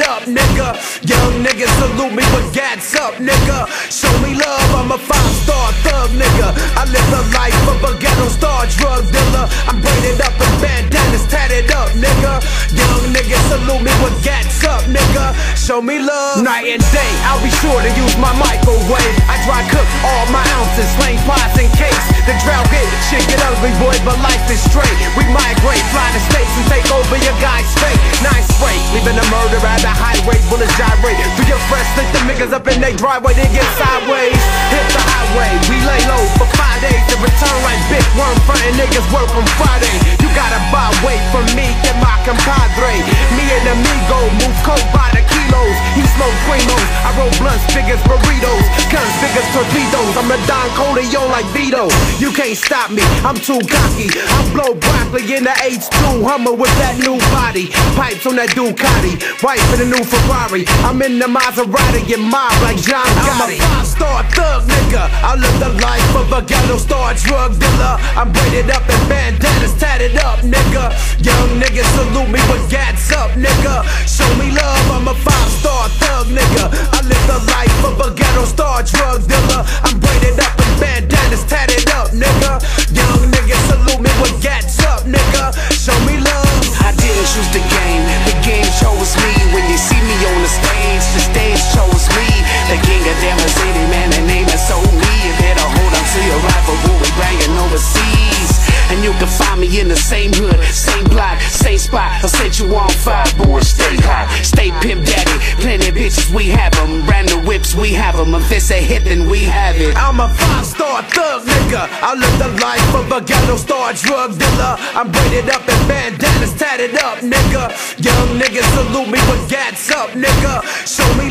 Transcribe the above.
up, nigga. Young niggas salute me with gats up, nigga. Show me love, I'm a 5-star thug, nigga. I live the life of a ghetto star drug dealer. I'm braided up and bandanas tatted up, nigga. Young niggas salute me with gats up, nigga. Show me love. Night and day, I'll be sure to use my microwave. I dry cook all my ounces, slang pies and cakes. The drought hit, shit get ugly, boy, but life is straight. We migrate, fly the states and take over your guy's state. Nice break, leaving a murder at the highway, bullets gyrate. Do your fresh, stick the niggas up in their driveway, they get sideways. Hit the highway, we lay low for 5 days to return like big worm frontin' niggas work from Friday. You gotta buy weight from me and my compadre. Me and amigo move coke by the kilos. He smoke primos, I roll blunts, figures, burritos, guns, figures, torpedoes. I'm a Don Corleone like Vito. You can't stop me, I'm too cocky. I blow broccoli in the H2 Hummer with that new body. Pipes on that Ducati, wife in a new Ferrari. I'm in the Maserati, get mob like John Gotti. I'm a 5-star thug, nigga. I live the life of a ghetto star drug dealer. I'm braided up and bandanas tatted up, nigga. Young niggas salute me with gats up, nigga. Show me love, I'm a 5-star thug, nigga. I live the life of a ghetto star drug dealer. I'm braided up and bandanas tatted up, nigga. Young niggas salute me with gats up, nigga. Show me love. I didn't choose the game chose me. When you see me on the stage chose me. The king of damn city, man, the name is so me. You better hold on to your rifle, we'll be banging overseas. And you can find me in the same hood, same block, same spot. I'll set you on fire, boy, stay hot. Stay pimp daddy, plenty bitches, we have them. Brand new whips, we have them. If it's a hit, then we have it. I'm a 5-star thug, nigga. I live the life of a ghetto star drug dealer. I'm braided up and bandanas tatted up, nigga. Young niggas salute me with gats up, nigga. Show me